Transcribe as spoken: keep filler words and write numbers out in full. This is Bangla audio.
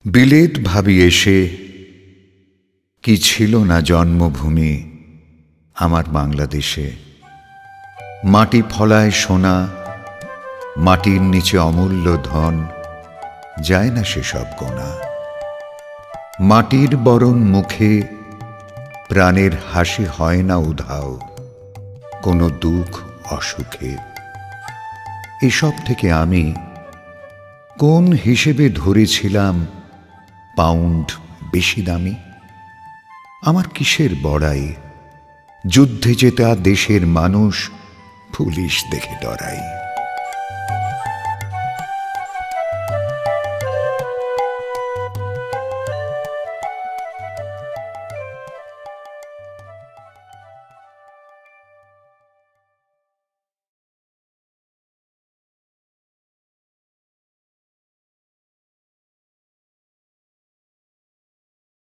বিলেত ভাবি এসে কি ছিল না জন্মভূমি আমার বাংলাদেশে। মাটি ফলায় সোনা, মাটির নিচে অমূল্য ধন, যায় না সেসব গোনা। মাটির বরণ মুখে প্রাণের হাসি হয় না উধাও, কোনো দুঃখ অসুখে। এসব থেকে আমি কোন হিসেবে ধরেছিলাম পাউন্ড বেশি দামি? আমার কিসের বড়াই, যুদ্ধে জেতা দেশের মানুষ পুলিশ দেখে ডরাই।